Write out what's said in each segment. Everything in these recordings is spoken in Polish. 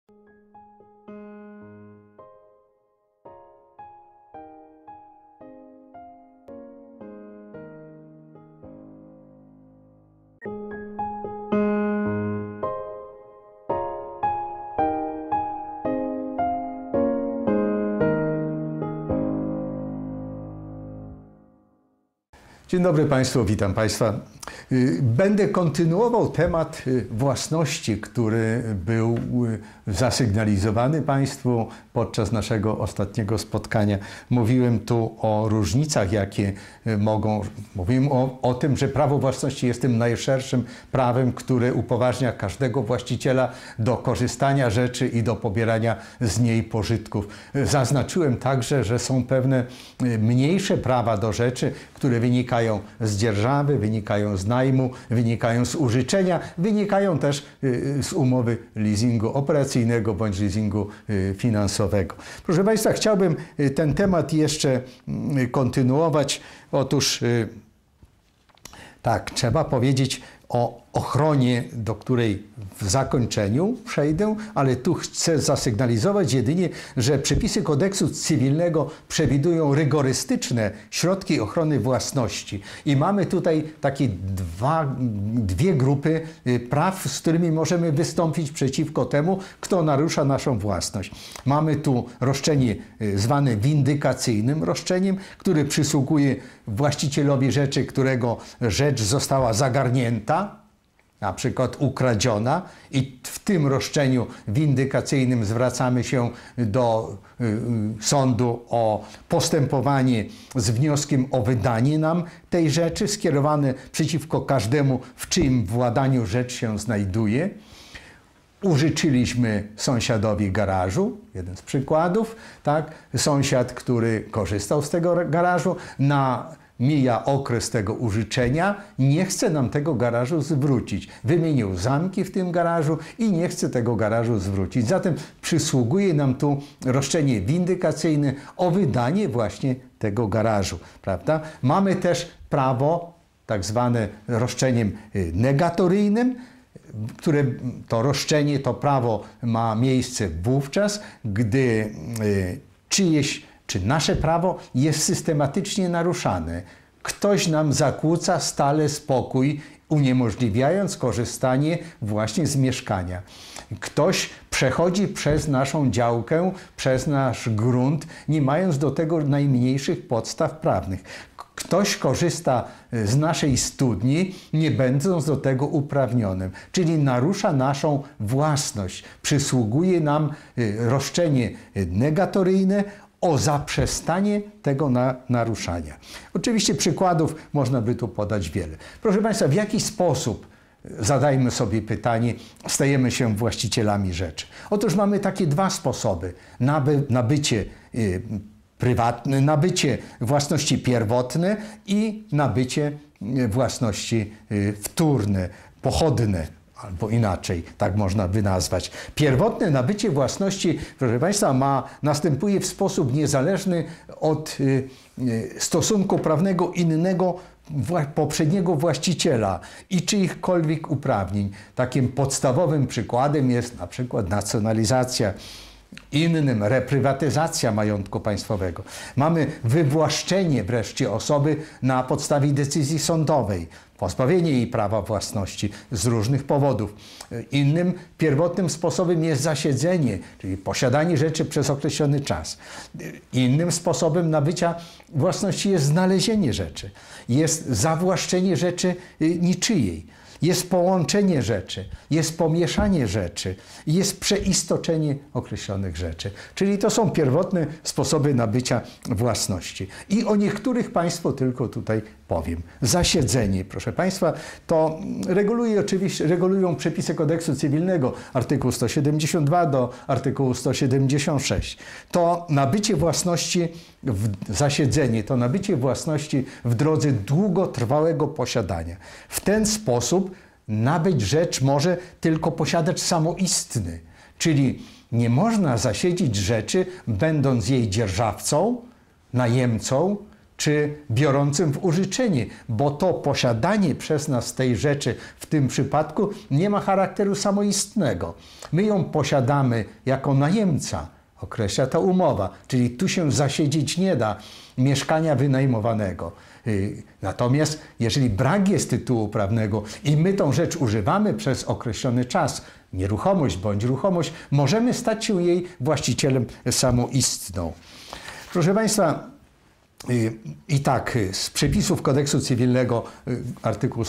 Dzień dobry Państwu, witam Państwa. Będę kontynuował temat własności, który był zasygnalizowany Państwu podczas naszego ostatniego spotkania. Mówiłem tu o różnicach, jakie mogą... Mówiłem o tym, że prawo własności jest tym najszerszym prawem, które upoważnia każdego właściciela do korzystania rzeczy i do pobierania z niej pożytków. Zaznaczyłem także, że są pewne mniejsze prawa do rzeczy, które wynikają z dzierżawy, wynikają z najmu, wynikają z użyczenia, wynikają też z umowy leasingu operacyjnego bądź leasingu finansowego. Proszę Państwa, chciałbym ten temat jeszcze kontynuować. Otóż tak, trzeba powiedzieć o ochronie, do której w zakończeniu przejdę, ale tu chcę zasygnalizować jedynie, że przepisy kodeksu cywilnego przewidują rygorystyczne środki ochrony własności. I mamy tutaj takie dwie grupy praw, z którymi możemy wystąpić przeciwko temu, kto narusza naszą własność. Mamy tu roszczenie zwane windykacyjnym roszczeniem, które przysługuje właścicielowi rzeczy, którego rzecz została zagarnięta, na przykład ukradziona, i w tym roszczeniu windykacyjnym zwracamy się do sądu o postępowanie z wnioskiem o wydanie nam tej rzeczy, skierowane przeciwko każdemu, w czyim władaniu rzecz się znajduje. Użyczyliśmy sąsiadowi garażu, jeden z przykładów, tak? Sąsiad, który korzystał z tego garażu, mija okres tego użyczenia, nie chce nam tego garażu zwrócić. Wymienił zamki w tym garażu i nie chce tego garażu zwrócić. Zatem przysługuje nam tu roszczenie windykacyjne o wydanie właśnie tego garażu, prawda? Mamy też prawo tak zwane roszczeniem negatoryjnym, które to roszczenie, to prawo ma miejsce wówczas, gdy czy nasze prawo jest systematycznie naruszane. Ktoś nam zakłóca stale spokój, uniemożliwiając korzystanie właśnie z mieszkania. Ktoś przechodzi przez naszą działkę, przez nasz grunt, nie mając do tego najmniejszych podstaw prawnych. Ktoś korzysta z naszej studni, nie będąc do tego uprawnionym, czyli narusza naszą własność. Przysługuje nam roszczenie negatoryjne o zaprzestanie tego naruszania. Oczywiście przykładów można by tu podać wiele. Proszę Państwa, w jaki sposób, zadajmy sobie pytanie, stajemy się właścicielami rzeczy? Otóż mamy takie dwa sposoby. Nabycie prywatne, nabycie własności pierwotne i nabycie własności wtórne, pochodne. Albo inaczej, tak można by nazwać. Pierwotne nabycie własności, proszę Państwa, następuje w sposób niezależny od stosunku prawnego innego poprzedniego właściciela i czyichkolwiek uprawnień. Takim podstawowym przykładem jest na przykład nacjonalizacja, innym reprywatyzacja majątku państwowego. Mamy wywłaszczenie wreszcie osoby na podstawie decyzji sądowej, pozbawienie jej prawa własności z różnych powodów. Innym pierwotnym sposobem jest zasiedzenie, czyli posiadanie rzeczy przez określony czas. Innym sposobem nabycia własności jest znalezienie rzeczy, jest zawłaszczenie rzeczy niczyjej. Jest połączenie rzeczy, jest pomieszanie rzeczy, jest przeistoczenie określonych rzeczy. Czyli to są pierwotne sposoby nabycia własności. I o niektórych Państwu tylko tutaj powiem. Zasiedzenie, proszę Państwa, to regulują przepisy kodeksu cywilnego, artykuł 172 do artykułu 176. To nabycie własności, zasiedzenie, to nabycie własności w drodze długotrwałego posiadania. W ten sposób nabyć rzecz może tylko posiadacz samoistny, czyli nie można zasiedzieć rzeczy, będąc jej dzierżawcą, najemcą czy biorącym w użyczenie, bo to posiadanie przez nas tej rzeczy w tym przypadku nie ma charakteru samoistnego. My ją posiadamy jako najemca, określa ta umowa, czyli tu się zasiedzieć nie da mieszkania wynajmowanego. Natomiast jeżeli brak jest tytułu prawnego i my tą rzecz używamy przez określony czas, nieruchomość bądź ruchomość, możemy stać się jej właścicielem samoistną. Proszę Państwa, i tak z przepisów kodeksu cywilnego artykuł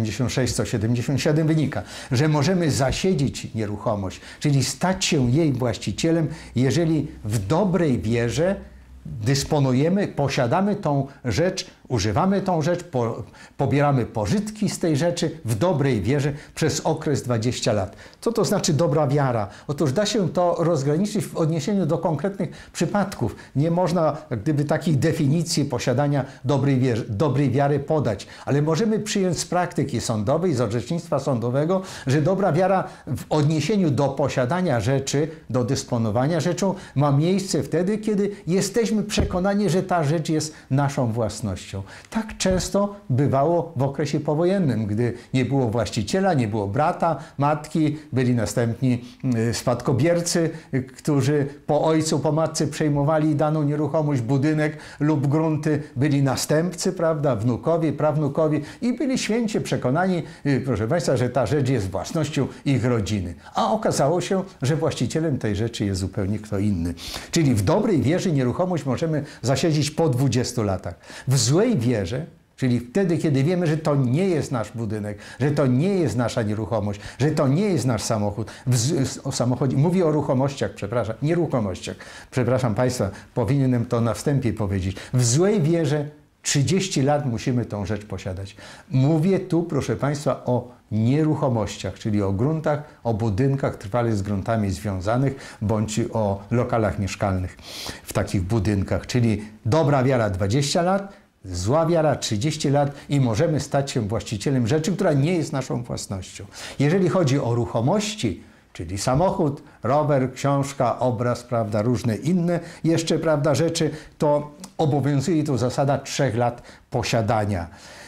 176-177 wynika, że możemy zasiedzieć nieruchomość, czyli stać się jej właścicielem, jeżeli w dobrej wierze dysponujemy, posiadamy tą rzecz, używamy tą rzecz, pobieramy pożytki z tej rzeczy w dobrej wierze przez okres 20 lat. Co to znaczy dobra wiara? Otóż da się to rozgraniczyć w odniesieniu do konkretnych przypadków. Nie można gdyby takich definicji posiadania dobrej wiary podać, ale możemy przyjąć z praktyki sądowej, z orzecznictwa sądowego, że dobra wiara w odniesieniu do posiadania rzeczy, do dysponowania rzeczą ma miejsce wtedy, kiedy jesteśmy przekonani, że ta rzecz jest naszą własnością. Tak często bywało w okresie powojennym, gdy nie było właściciela, nie było brata, matki, byli następni spadkobiercy, którzy po ojcu, po matce przejmowali daną nieruchomość, budynek lub grunty, byli następcy, prawda, wnukowie, prawnukowie i byli święcie przekonani, proszę Państwa, że ta rzecz jest własnością ich rodziny. A okazało się, że właścicielem tej rzeczy jest zupełnie kto inny. Czyli w dobrej wierze nieruchomość możemy zasiedzieć po 20 latach. W złej wierze, czyli wtedy, kiedy wiemy, że to nie jest nasz budynek, że to nie jest nasza nieruchomość, że to nie jest nasz samochód. O samochodzie, mówię o ruchomościach, przepraszam, nieruchomościach. Przepraszam Państwa, powinienem to na wstępie powiedzieć. W złej wierze 30 lat musimy tą rzecz posiadać. Mówię tu, proszę Państwa, o nieruchomościach, czyli o gruntach, o budynkach trwale z gruntami związanych, bądź o lokalach mieszkalnych w takich budynkach. Czyli dobra wiara 20 lat, zła wiara 30 lat i możemy stać się właścicielem rzeczy, która nie jest naszą własnością. Jeżeli chodzi o ruchomości, czyli samochód, rower, książka, obraz, prawda, różne inne jeszcze, prawda, rzeczy, to obowiązuje tu zasada 3 lat posiadania.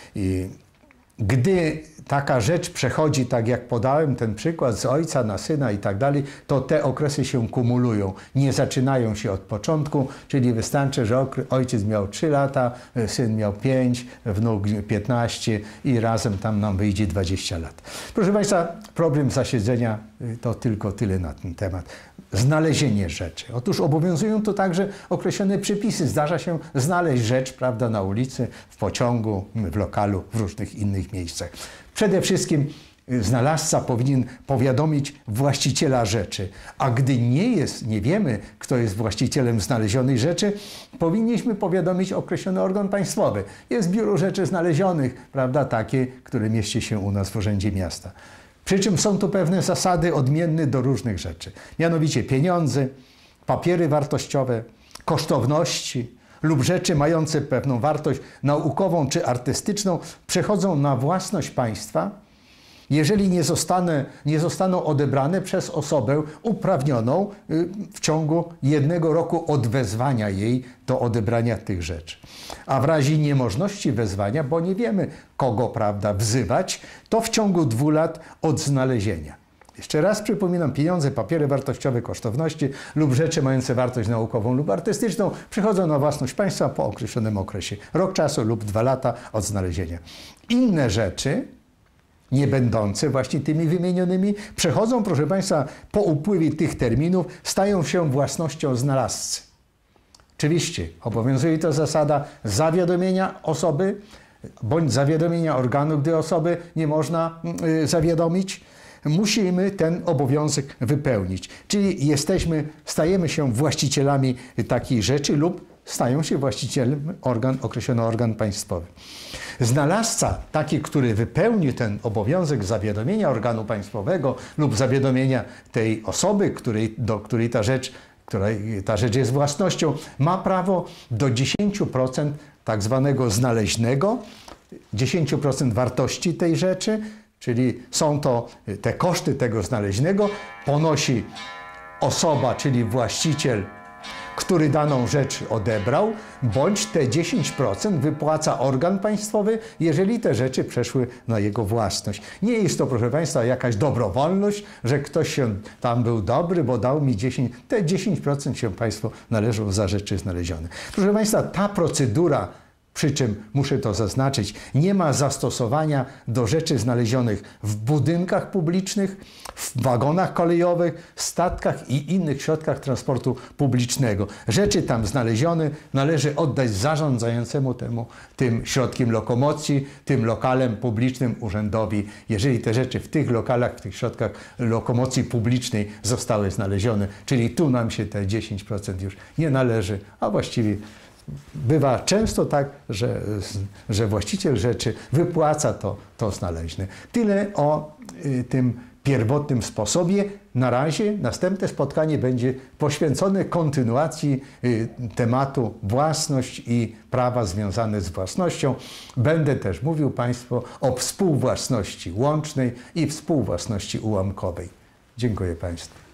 Gdy taka rzecz przechodzi, tak jak podałem ten przykład, z ojca na syna i tak dalej, to te okresy się kumulują. Nie zaczynają się od początku, czyli wystarczy, że ojciec miał 3 lata, syn miał 5, wnuk 15 i razem tam nam wyjdzie 20 lat. Proszę Państwa, problem zasiedzenia to tylko tyle na ten temat. Znalezienie rzeczy. Otóż obowiązują tu także określone przepisy. Zdarza się znaleźć rzecz, prawda, na ulicy, w pociągu, w lokalu, w różnych innych miejscach. Przede wszystkim znalazca powinien powiadomić właściciela rzeczy, a gdy nie wiemy, kto jest właścicielem znalezionej rzeczy, powinniśmy powiadomić określony organ państwowy. Jest biuro rzeczy znalezionych, prawda, takie, które mieści się u nas w Urzędzie Miasta. Przy czym są tu pewne zasady odmienne do różnych rzeczy. Mianowicie pieniądze, papiery wartościowe, kosztowności lub rzeczy mające pewną wartość naukową czy artystyczną przechodzą na własność państwa, jeżeli nie zostaną odebrane przez osobę uprawnioną w ciągu 1 roku od wezwania jej do odebrania tych rzeczy. A w razie niemożności wezwania, bo nie wiemy kogo, prawda, wzywać, to w ciągu 2 lat od znalezienia. Jeszcze raz przypominam, pieniądze, papiery wartościowe, kosztowności lub rzeczy mające wartość naukową lub artystyczną przychodzą na własność państwa po określonym okresie. Rok czasu lub 2 lata od znalezienia. Inne rzeczy, nie będące właśnie tymi wymienionymi, przechodzą, proszę Państwa, po upływie tych terminów, stają się własnością znalazcy. Oczywiście obowiązuje to zasada zawiadomienia osoby bądź zawiadomienia organu, gdy osoby nie można zawiadomić. Musimy ten obowiązek wypełnić. Czyli stajemy się właścicielami takiej rzeczy lub stają się właścicielem określony organ państwowy. Znalazca, taki, który wypełni ten obowiązek zawiadomienia organu państwowego lub zawiadomienia tej osoby, do której ta rzecz jest własnością, ma prawo do 10% tak zwanego znaleźnego, 10% wartości tej rzeczy, czyli są to te koszty tego znaleźnego, ponosi osoba, czyli właściciel, który daną rzecz odebrał, bądź te 10% wypłaca organ państwowy, jeżeli te rzeczy przeszły na jego własność. Nie jest to, proszę Państwa, jakaś dobrowolność, że ktoś się tam był dobry, bo dał mi 10%. Te 10% się Państwu należą za rzeczy znalezione. Proszę Państwa, ta procedura, przy czym muszę to zaznaczyć, nie ma zastosowania do rzeczy znalezionych w budynkach publicznych, w wagonach kolejowych, statkach i innych środkach transportu publicznego. Rzeczy tam znalezione należy oddać zarządzającemu tym środkiem lokomocji, tym lokalem publicznym urzędowi. Jeżeli te rzeczy w tych lokalach, w tych środkach lokomocji publicznej zostały znalezione, czyli tu nam się te 10% już nie należy, a właściwie bywa często tak, że właściciel rzeczy wypłaca to znaleźne. Tyle o tym pierwotnym sposobie. Na razie następne spotkanie będzie poświęcone kontynuacji tematu własność i prawa związane z własnością. Będę też mówił Państwu o współwłasności łącznej i współwłasności ułamkowej. Dziękuję Państwu.